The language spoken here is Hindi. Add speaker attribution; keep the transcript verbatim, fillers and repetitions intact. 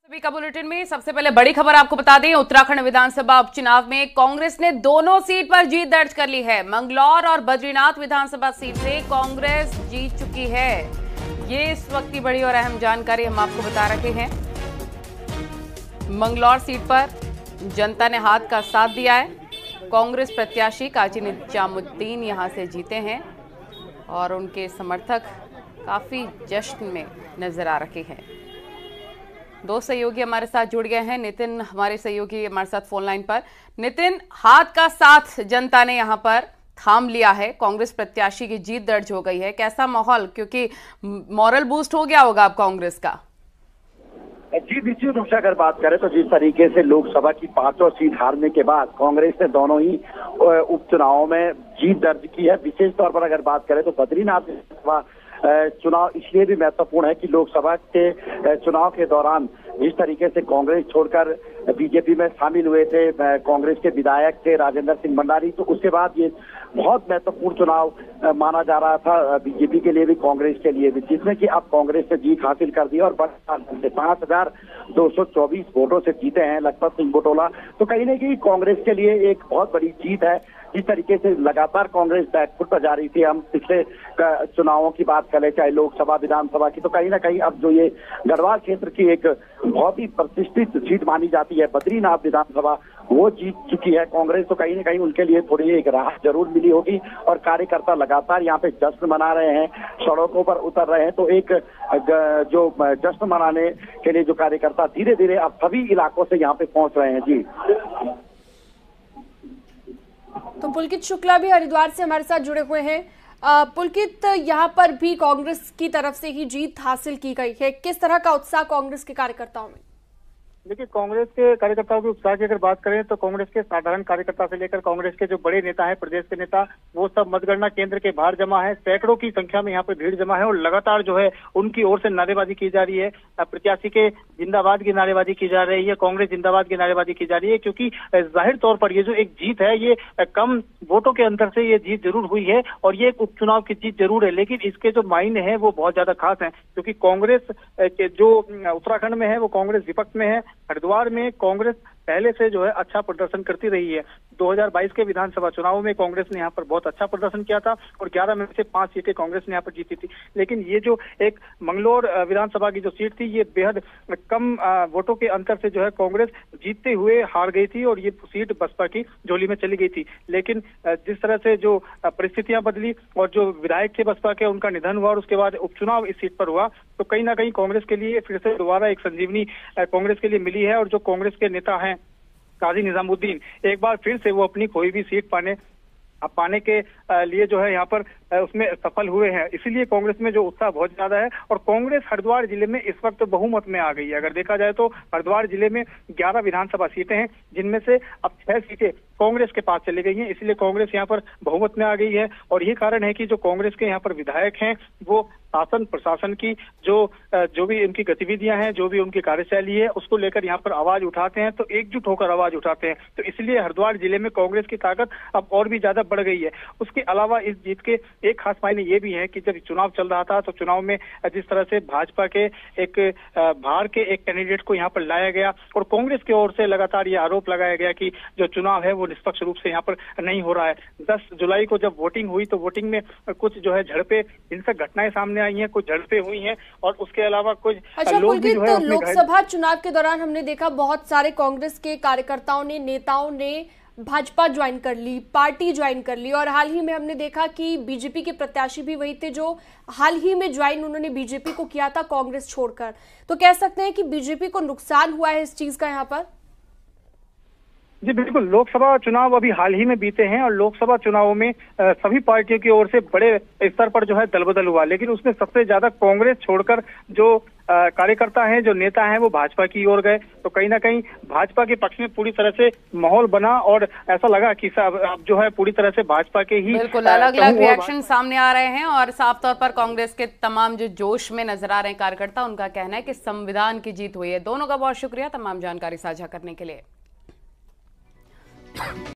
Speaker 1: सभी का बुलेटिन में सबसे पहले बड़ी खबर आपको बता दें, उत्तराखंड विधानसभा उपचुनाव में कांग्रेस ने दोनों सीट पर जीत दर्ज कर ली है। मंगलौर और बद्रीनाथ विधानसभा सीट से कांग्रेस जीत चुकी है। ये इस वक्त की बड़ी और अहम जानकारी हम आपको बता रहे हैं। मंगलौर सीट पर जनता ने हाथ का साथ दिया है। कांग्रेस प्रत्याशी काजी निजामुद्दीन यहां से जीते हैं और उनके समर्थक काफी जश्न में नजर आ रहे हैं। दो सहयोगी हमारे साथ जुड़ गए हैं। नितिन हमारे सहयोगी हमारे साथ फोन लाइन पर। नितिन, हाथ का साथ जनता ने यहां पर थाम लिया है, कांग्रेस प्रत्याशी की जीत दर्ज हो गई है। कैसा माहौल, क्योंकि मॉरल बूस्ट हो गया होगा अब कांग्रेस का?
Speaker 2: जी निश्चित रूप से अगर बात करें तो जिस तरीके से लोकसभा की पांचों सीट हारने के बाद कांग्रेस ने दोनों ही उपचुनावों में जीत दर्ज की है। विशेष तौर पर अगर बात करें तो बद्रीनाथ विधानसभा चुनाव इसलिए भी महत्वपूर्ण है कि लोकसभा के चुनाव के दौरान जिस तरीके से कांग्रेस छोड़कर बीजेपी में शामिल हुए थे कांग्रेस के विधायक थे राजेंद्र सिंह भंडारी, तो उसके बाद ये बहुत महत्वपूर्ण चुनाव माना जा रहा था बीजेपी के लिए भी कांग्रेस के लिए भी, जिसमें कि अब कांग्रेस ने जीत हासिल कर दी और पांच हजार दो सौ चौबीस वोटों से जीते हैं लखपत सिंह बुटोला। तो कहीं ना कहीं कांग्रेस के लिए एक बहुत बड़ी जीत है। जिस तरीके से लगातार कांग्रेस बैकफुट पर जा रही थी, हम पिछले चुनावों की बात करें चाहे लोकसभा विधानसभा की, तो कहीं ना कहीं अब जो ये गढ़वाल क्षेत्र की एक बहुत ही प्रतिष्ठित सीट मानी जाती है बद्रीनाथ विधानसभा, वो जीत चुकी है कांग्रेस। तो कहीं ना कहीं उनके लिए थोड़ी एक राहत जरूर मिली होगी और कार्यकर्ता लगातार यहाँ पे जश्न मना रहे हैं, सड़कों पर उतर रहे हैं। तो एक जो जश्न मनाने के लिए जो कार्यकर्ता धीरे धीरे अब सभी इलाकों से यहाँ पे पहुंच रहे हैं। जी
Speaker 3: तो पुलकित शुक्ला भी हरिद्वार से हमारे साथ जुड़े हुए हैं। पुलकित, यहाँ पर भी कांग्रेस की तरफ से ही जीत हासिल की गई है, किस तरह का उत्साह कांग्रेस के कार्यकर्ताओं में?
Speaker 4: देखिए, कांग्रेस के कार्यकर्ताओं के उत्साह की अगर बात करें तो कांग्रेस के साधारण कार्यकर्ता से लेकर कांग्रेस के जो बड़े नेता हैं, प्रदेश के नेता, वो सब मतगणना केंद्र के बाहर जमा है। सैकड़ों की संख्या में यहाँ पर भीड़ जमा है और लगातार जो है उनकी ओर से नारेबाजी की जा रही है। प्रत्याशी के जिंदाबाद की नारेबाजी की जा रही है, कांग्रेस जिंदाबाद की नारेबाजी की जा रही है, क्योंकि जाहिर तौर पर ये जो एक जीत है ये कम वोटों के अंतर से ये जीत जरूर हुई है और ये एक उपचुनाव की जीत जरूर है, लेकिन इसके जो मायने हैं वो बहुत ज्यादा खास हैं, क्योंकि कांग्रेस के जो उत्तराखंड में है वो कांग्रेस विपक्ष में है। हरिद्वार में कांग्रेस पहले से जो है अच्छा प्रदर्शन करती रही है। दो हज़ार बाईस के विधानसभा चुनाव में कांग्रेस ने यहाँ पर बहुत अच्छा प्रदर्शन किया था और ग्यारह में से पांच सीटें कांग्रेस ने यहाँ पर जीती थी। लेकिन ये जो एक मंगलौर विधानसभा की जो सीट थी ये बेहद कम वोटों के अंतर से जो है कांग्रेस जीतते हुए हार गई थी और ये सीट बसपा की झोली में चली गई थी। लेकिन जिस तरह से जो परिस्थितियां बदली और जो विधायक थे बसपा के उनका निधन हुआ और उसके बाद उपचुनाव इस सीट पर हुआ, तो कहीं ना कहीं कांग्रेस के लिए फिर से दोबारा एक संजीवनी कांग्रेस के लिए मिली है और जो कांग्रेस के नेता हैं काजी निजामुद्दीन एक बार फिर से वो अपनी कोई भी सीट पाने पाने के लिए जो है यहाँ पर उसमें सफल हुए हैं। इसीलिए कांग्रेस में जो उत्साह बहुत ज्यादा है और कांग्रेस हरिद्वार जिले में इस वक्त बहुमत में आ गई है। अगर देखा जाए तो हरिद्वार जिले में ग्यारह विधानसभा सीटें हैं, जिनमें से अब छह सीटें कांग्रेस के पास चली गई हैं, इसलिए कांग्रेस यहाँ पर बहुमत में आ गई है। और यही कारण है कि जो कांग्रेस के यहाँ पर विधायक हैं वो शासन प्रशासन की जो जो भी उनकी गतिविधियां हैं, जो भी उनकी कार्यशैली है, उसको लेकर यहाँ पर आवाज उठाते हैं, तो एकजुट होकर आवाज उठाते हैं। तो इसलिए हरिद्वार जिले में कांग्रेस की ताकत अब और भी ज्यादा बढ़ गई है। उसके अलावा इस जीत के एक खास मायने ये भी है कि जब चुनाव चल रहा था तो चुनाव में जिस तरह से भाजपा के एक बाहर के एक कैंडिडेट को यहाँ पर लाया गया और कांग्रेस की ओर से लगातार ये आरोप लगाया गया कि जो चुनाव है वो निष्पक्ष रूप से यहाँ पर नहीं हो रहा है। दस जुलाई को जब वोटिंग हुई तो वोटिंग में कुछ जो है झड़पें, हिंसक घटनाएं सामने आई हैं, कुछ झड़पें हुई हैं और उसके अलावा कुछ
Speaker 3: अच्छा, लोग भी जो है लोकसभा चुनाव के दौरान हमने देखा बहुत सारे कांग्रेस के कार्यकर्ताओं ने, नेताओं ने भाजपा ज्वाइन कर ली, पार्टी ज्वाइन कर ली और हाल ही में हमने देखा कि बीजेपी के प्रत्याशी भी वही थे जो हाल ही में ज्वाइन उन्होंने बीजेपी को किया था कांग्रेस छोड़कर। तो कह सकते हैं कि बीजेपी को नुकसान हुआ है इस चीज का यहाँ पर?
Speaker 4: जी बिल्कुल, लोकसभा चुनाव अभी हाल ही में बीते हैं और लोकसभा चुनावों में आ, सभी पार्टियों की ओर से बड़े स्तर पर जो है दलबदल हुआ, लेकिन उसमें सबसे ज्यादा कांग्रेस छोड़कर जो कार्यकर्ता हैं, जो नेता हैं, वो भाजपा की ओर गए। तो कहीं ना कहीं भाजपा के पक्ष में पूरी तरह से माहौल बना और ऐसा लगा कि अब जो है पूरी तरह से भाजपा के ही
Speaker 1: बिल्कुल अलग अलग रिएक्शन सामने आ रहे हैं और साफ तौर पर कांग्रेस के तमाम जो जोश में नजर आ रहे हैं कार्यकर्ता, उनका कहना है कि संविधान की जीत हुई है। दोनों का बहुत शुक्रिया तमाम जानकारी साझा करने के लिए।